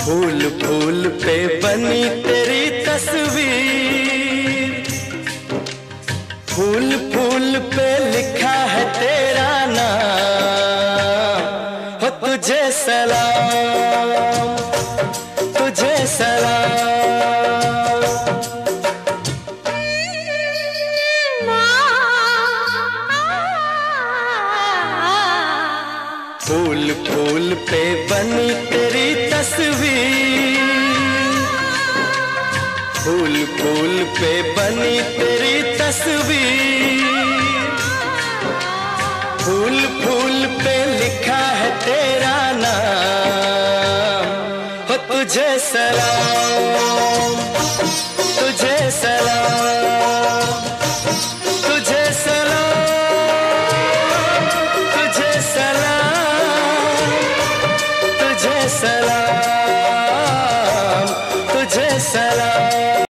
फूल फूल पे बनी तेरी तस्वीर, फूल फूल पे लिखा है तेरा नाम। हो तुझे सलाम, तुझे सलाम। फूल फूल पे बनी तेरी तस्वीर, फूल फूल पे बनी तेरी तस्वीर, फूल फूल पे लिखा है तेरा नाम। हो तुझे सलाम, तुझे सलाम, तुझे सलाम, तुझे सलाम, तुझे सलाम, तुझे सलाम।